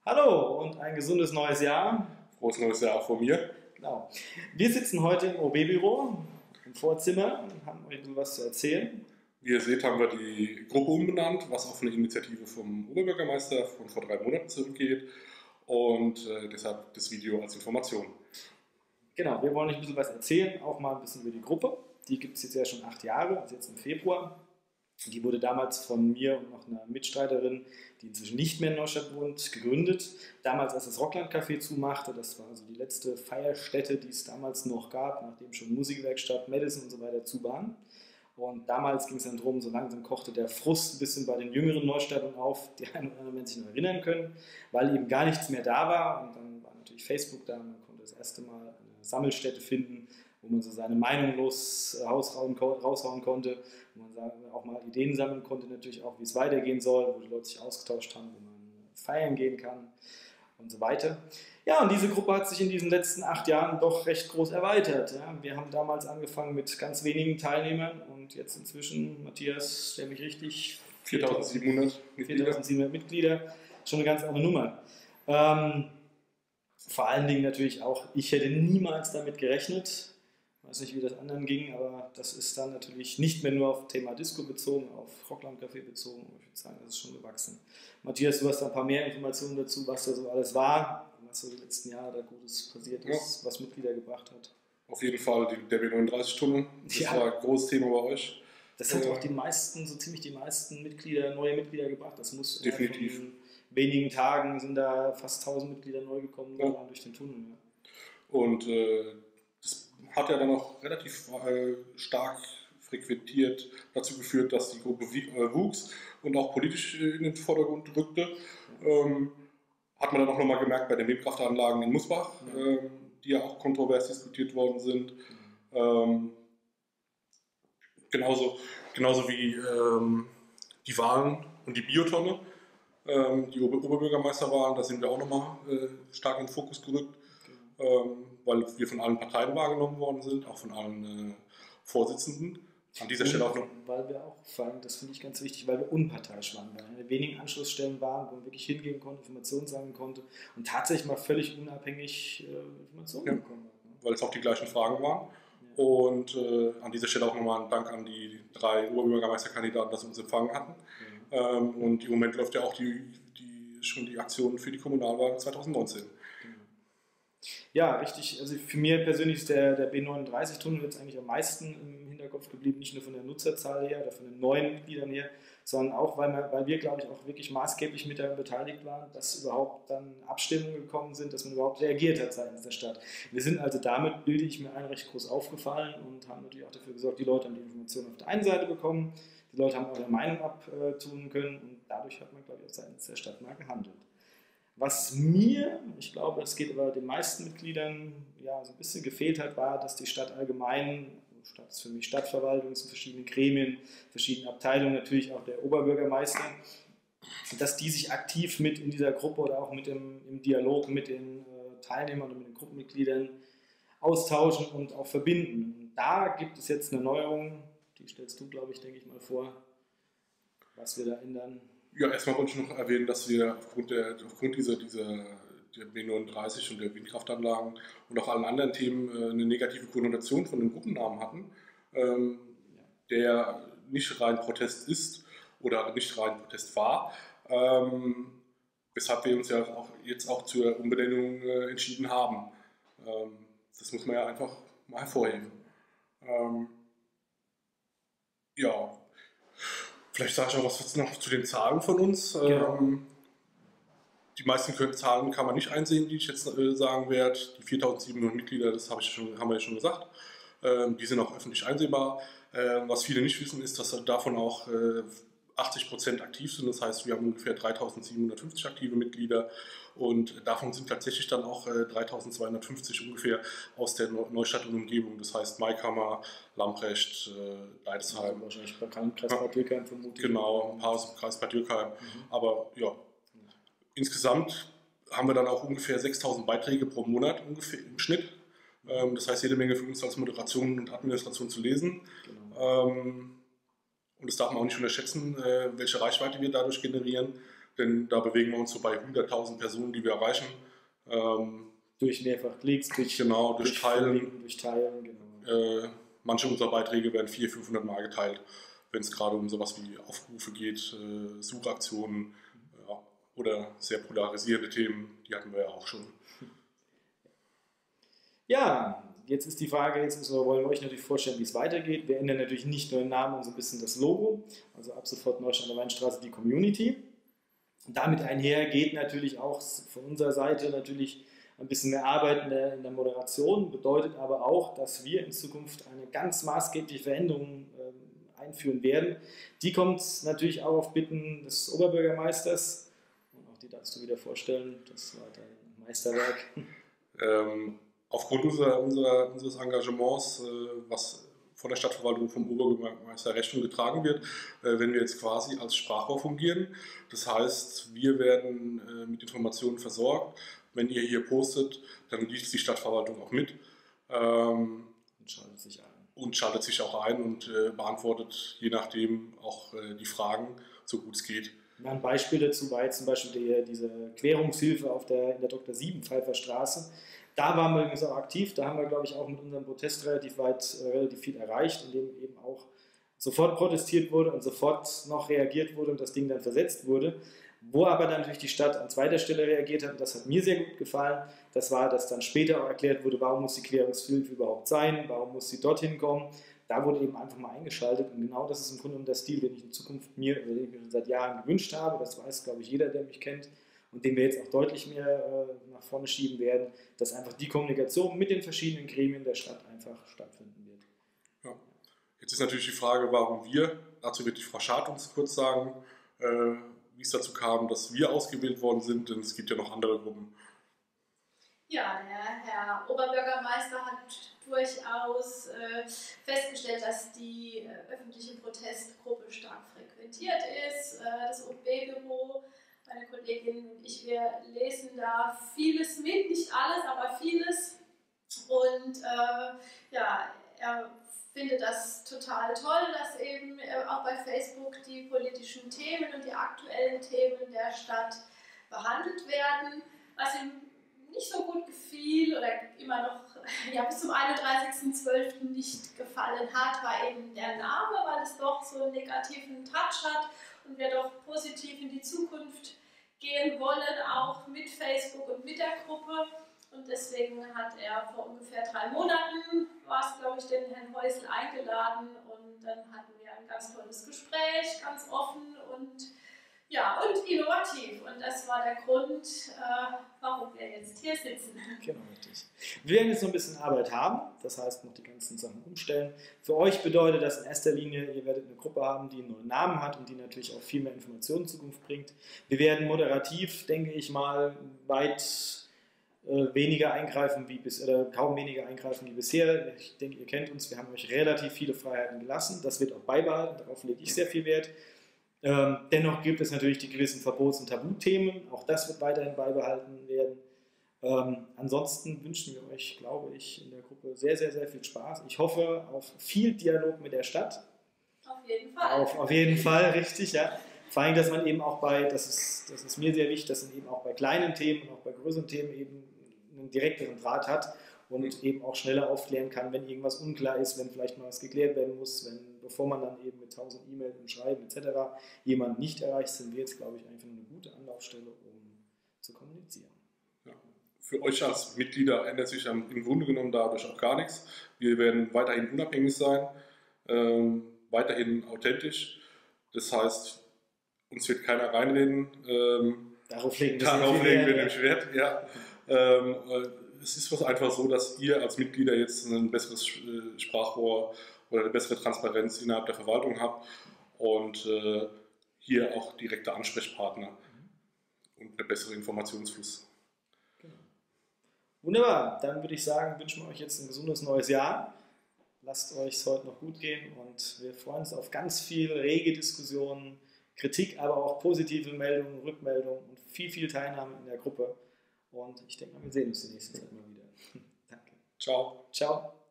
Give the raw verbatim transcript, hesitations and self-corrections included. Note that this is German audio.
Hallo und ein gesundes neues Jahr. Frohes neues Jahr auch von mir. Genau. Wir sitzen heute im O B-Büro, im Vorzimmer und haben euch ein bisschen was zu erzählen. Wie ihr seht, haben wir die Gruppe umbenannt, was auf eine Initiative vom Oberbürgermeister von vor drei Monaten zurückgeht und äh, deshalb das Video als Information. Genau, wir wollen euch ein bisschen was erzählen, auch mal ein bisschen über die Gruppe. Die gibt es jetzt ja schon acht Jahre, also jetzt im Februar. Die wurde damals von mir und noch einer Mitstreiterin, die inzwischen nicht mehr in Neustadt wohnt, gegründet. Damals, als das Rockland-Café zumachte, das war also die letzte Feierstätte, die es damals noch gab, nachdem schon Musikwerkstatt, Madison und so weiter zu waren. Und damals ging es dann darum, so langsam kochte der Frust ein bisschen bei den jüngeren Neustädtern auf, die einen oder anderen werden sich noch erinnern können, weil eben gar nichts mehr da war. Und dann war natürlich Facebook da, man konnte das erste Mal eine Sammelstätte finden, wo man so seine Meinung los äh, raushauen, raushauen konnte, wo man sagen, auch mal Ideen sammeln konnte, natürlich auch, wie es weitergehen soll, wo die Leute sich ausgetauscht haben, wo man feiern gehen kann und so weiter. Ja, und diese Gruppe hat sich in diesen letzten acht Jahren doch recht groß erweitert. Ja. Wir haben damals angefangen mit ganz wenigen Teilnehmern und jetzt inzwischen, Matthias, stell mich richtig, viertausendsiebenhundert Mitglieder. viertausendsiebenhundert Mitglieder, schon eine ganz andere Nummer. Ähm, vor allen Dingen natürlich auch, ich hätte niemals damit gerechnet. Ich weiß nicht, wie das anderen ging, aber das ist dann natürlich nicht mehr nur auf Thema Disco bezogen, auf Rockland-Café bezogen. Ich würde sagen, das ist schon gewachsen. Matthias, du hast da ein paar mehr Informationen dazu, was da so alles war, was so die letzten Jahre da Gutes passiert ist, ja, was Mitglieder gebracht hat. Auf jeden Fall die, der B neununddreißig-Tunnel. Das ja. war ein großes Thema bei euch. Das hat äh, auch die meisten, so ziemlich die meisten Mitglieder, neue Mitglieder gebracht. Das muss definitiv. In wenigen Tagen sind da fast tausend Mitglieder neu gekommen, ja, durch den Tunnel. Ja. Und äh, das hat ja dann auch relativ äh, stark frequentiert dazu geführt, dass die Gruppe äh, wuchs und auch politisch äh, in den Vordergrund rückte. Ja. Ähm, hat man dann auch nochmal gemerkt bei den Windkraftanlagen in Musbach, ja. ähm, die ja auch kontrovers diskutiert worden sind. Ja. Ähm, genauso, genauso wie ähm, die Wahlen und die Biotonne, ähm, die Ober Oberbürgermeisterwahlen, da sind wir auch nochmal äh, stark in den Fokus gerückt. Ähm, weil wir von allen Parteien wahrgenommen worden sind, auch von allen äh, Vorsitzenden. An dieser und Stelle auch noch. Weil wir auch, vor allem, das finde ich ganz wichtig, weil wir unparteiisch waren, weil wir wenigen Anschlussstellen waren, wo man wirklich hingehen konnte, Informationen sammeln konnte und tatsächlich mal völlig unabhängig äh, Informationen ja, bekommen hat. Ne? Weil es auch die gleichen Fragen waren. Ja. Und äh, an dieser Stelle auch nochmal ein Dank an die drei Oberbürgermeisterkandidaten, dass sie uns empfangen hatten. Ja. Ähm, und im Moment läuft ja auch die, die, schon die Aktion für die Kommunalwahl zweitausendneunzehn. Ja, richtig. Also für mich persönlich ist der, der B neununddreißig-Tunnel jetzt eigentlich am meisten im Hinterkopf geblieben, nicht nur von der Nutzerzahl her oder von den neuen Mitgliedern her, sondern auch, weil, man, weil wir, glaube ich, auch wirklich maßgeblich mit daran beteiligt waren, dass überhaupt dann Abstimmungen gekommen sind, dass man überhaupt reagiert hat seitens der Stadt. Wir sind also damit, bilde ich mir ein, recht groß aufgefallen und haben natürlich auch dafür gesorgt, die Leute haben die Informationen auf der einen Seite bekommen, die Leute haben auch ihre Meinung abtun können und dadurch hat man, glaube ich, auch seitens der Stadt mal gehandelt. Was mir, ich glaube, das geht aber den meisten Mitgliedern ja, so ein bisschen gefehlt hat, war, dass die Stadt allgemein, Stadt ist für mich Stadtverwaltung, es sind verschiedene Gremien, verschiedene Abteilungen, natürlich auch der Oberbürgermeister, dass die sich aktiv mit in dieser Gruppe oder auch mit dem, im Dialog mit den äh, Teilnehmern und mit den Gruppenmitgliedern austauschen und auch verbinden. Und da gibt es jetzt eine Neuerung, die stellst du, glaube ich, denke ich mal vor, was wir da ändern. Ja, erstmal wollte ich noch erwähnen, dass wir aufgrund, der, aufgrund dieser, dieser der B neununddreißig und der Windkraftanlagen und auch allen anderen Themen äh, eine negative Konnotation von dem Gruppennamen hatten, ähm, der nicht rein Protest ist oder nicht rein Protest war, ähm, weshalb wir uns ja auch jetzt auch zur Umbenennung äh, entschieden haben. Ähm, das muss man ja einfach mal hervorheben. Ähm, ja. Vielleicht sage ich auch was noch zu den Zahlen von uns. Genau. Ähm, die meisten können, Zahlen kann man nicht einsehen, die ich jetzt äh, sagen werde. Die viertausendsiebenhundert Mitglieder, das hab ich schon, haben wir ja schon gesagt. Ähm, die sind auch öffentlich einsehbar. Ähm, was viele nicht wissen, ist, dass davon auch äh, achtzig Prozent aktiv sind. Das heißt, wir haben ungefähr dreitausendsiebenhundertfünfzig aktive Mitglieder. Und davon sind tatsächlich dann auch äh, dreitausendzweihundertfünfzig ungefähr aus der Neustadt und Umgebung. Das heißt Maikammer, Lamprecht, äh, Deidesheim. Also wahrscheinlich beim Kreis Bad Dürkheim vermutlich. Genau, ein paar aus dem Kreis Bad Dürkheim. Mhm. Aber ja, insgesamt haben wir dann auch ungefähr sechstausend Beiträge pro Monat ungefähr im Schnitt. Ähm, das heißt, jede Menge für uns als Moderation und Administration zu lesen. Genau. Ähm, und das darf man auch nicht unterschätzen, äh, welche Reichweite wir dadurch generieren. denn da bewegen wir uns so bei hunderttausend Personen, die wir erreichen. Ähm, durch mehrfach Klicks, durch, genau, durch, durch Teilen. Durch Teilen genau. Äh, manche unserer Beiträge werden vierhundert, fünfhundert Mal geteilt, wenn es gerade um sowas wie Aufrufe geht, äh, Suchaktionen ja, oder sehr polarisierende Themen, die hatten wir ja auch schon. Ja, jetzt ist die Frage, jetzt müssen wir, wollen wir euch natürlich vorstellen, wie es weitergeht. Wir ändern natürlich nicht nur den Namen und so ein bisschen das Logo, also ab sofort Neustadt an der Weinstraße die Community. Und damit einher geht natürlich auch von unserer Seite natürlich ein bisschen mehr Arbeit in der, in der Moderation, bedeutet aber auch, dass wir in Zukunft eine ganz maßgebliche Veränderung äh, einführen werden. Die kommt natürlich auch auf Bitten des Oberbürgermeisters, und auch die darfst du wieder vorstellen, das war dein Meisterwerk. Ähm, aufgrund unserer, unserer, unseres Engagements, äh, was von der Stadtverwaltung vom Oberbürgermeister Rechnung getragen wird, äh, werden wir jetzt quasi als Sprachrohr fungieren. Das heißt, wir werden äh, mit Informationen versorgt. Wenn ihr hier postet, dann liest die Stadtverwaltung auch mit. Ähm, und schaltet sich ein. Und schaltet sich auch ein und äh, beantwortet je nachdem auch äh, die Fragen, so gut es geht. Ein Beispiel dazu war jetzt zum Beispiel die, diese Querungshilfe auf der, in der Doktor sieben Pfeiffer Straße. Da waren wir übrigens auch aktiv, da haben wir, glaube ich, auch mit unserem Protest relativ weit, äh, relativ viel erreicht, indem eben auch sofort protestiert wurde und sofort noch reagiert wurde und das Ding dann versetzt wurde. Wo aber dann natürlich die Stadt an zweiter Stelle reagiert hat, und das hat mir sehr gut gefallen, das war, dass dann später auch erklärt wurde, warum muss die Querungshilfe überhaupt sein, warum muss sie dorthin kommen. Da wurde eben einfach mal eingeschaltet und genau das ist im Grunde der Stil, den ich in Zukunft mir, oder den ich mir schon seit Jahren gewünscht habe. Das weiß, glaube ich, jeder, der mich kennt und den wir jetzt auch deutlich mehr äh, nach vorne schieben werden, dass einfach die Kommunikation mit den verschiedenen Gremien der Stadt einfach stattfinden wird. Ja. Jetzt ist natürlich die Frage, warum wir, dazu wird die Frau Schad uns kurz sagen, äh, wie es dazu kam, dass wir ausgewählt worden sind, denn es gibt ja noch andere Gruppen. Ja, der Herr Oberbürgermeister hat durchaus äh, festgestellt, dass die äh, öffentliche Protestgruppe stark frequentiert ist. Äh, das O B-Büro, meine Kolleginnen und ich, wir lesen da vieles mit, nicht alles, aber vieles. Und äh, ja, er findet das total toll, dass eben äh, auch bei Facebook die politischen Themen und die aktuellen Themen der Stadt behandelt werden. Was ihm nicht so gut gefiel oder immer noch ja, bis zum einunddreißigsten zwölften nicht gefallen hat, war eben der Name, weil es doch so einen negativen Touch hat und wir doch positiv in die Zukunft gehen wollen, auch mit Facebook und mit der Gruppe. Und deswegen hat er vor ungefähr drei Monaten, war es glaube ich, den Herrn Häusl eingeladen und dann hatten wir ein ganz tolles Gespräch, ganz offen und ja, und innovativ. Und das war der Grund, äh, warum wir jetzt hier sitzen. Genau, richtig. Wir werden jetzt noch ein bisschen Arbeit haben, das heißt noch die ganzen Sachen umstellen. Für euch bedeutet das in erster Linie, ihr werdet eine Gruppe haben, die einen neuen Namen hat und die natürlich auch viel mehr Informationen in Zukunft bringt. Wir werden moderativ, denke ich mal, weit äh, weniger eingreifen wie bis, oder kaum weniger eingreifen wie bisher. Ich denke, ihr kennt uns, wir haben euch relativ viele Freiheiten gelassen. Das wird auch beibehalten, darauf lege ich sehr viel Wert. Ähm, dennoch gibt es natürlich die gewissen Verbots- und Tabuthemen, auch das wird weiterhin beibehalten werden. Ähm, ansonsten wünschen wir euch, glaube ich, in der Gruppe sehr, sehr, sehr viel Spaß. Ich hoffe auf viel Dialog mit der Stadt. Auf jeden Fall. Auf, auf jeden Fall, richtig, ja. Vor allem, dass man eben auch bei, das ist, das ist mir sehr wichtig, dass man eben auch bei kleinen Themen und auch bei größeren Themen eben einen direkteren Draht hat und eben auch schneller aufklären kann, wenn irgendwas unklar ist, wenn vielleicht mal was geklärt werden muss, wenn, bevor man dann eben mit tausend E-Mails und Schreiben et cetera jemand nicht erreicht, sind wir jetzt, glaube ich, einfach eine gute Anlaufstelle, um zu kommunizieren. Ja. Für euch als Mitglieder ändert sich dann im Grunde genommen dadurch auch gar nichts. Wir werden weiterhin unabhängig sein, ähm, weiterhin authentisch. Das heißt, uns wird keiner reinreden. Ähm, darauf legen wir, darauf legen wir nämlich Wert. Ja. Ähm, äh, es ist einfach so, dass ihr als Mitglieder jetzt ein besseres Sprachrohr oder eine bessere Transparenz innerhalb der Verwaltung habt und äh, hier auch direkte Ansprechpartner und einen besseren Informationsfluss. Genau. Wunderbar, dann würde ich sagen, wünschen wir euch jetzt ein gesundes neues Jahr. Lasst euch es heute noch gut gehen und wir freuen uns auf ganz viel rege Diskussionen, Kritik, aber auch positive Meldungen, Rückmeldungen und viel, viel Teilnahme in der Gruppe. Und ich denke mal, wir sehen uns die nächste Zeit mal wieder. Danke. Ciao. Ciao.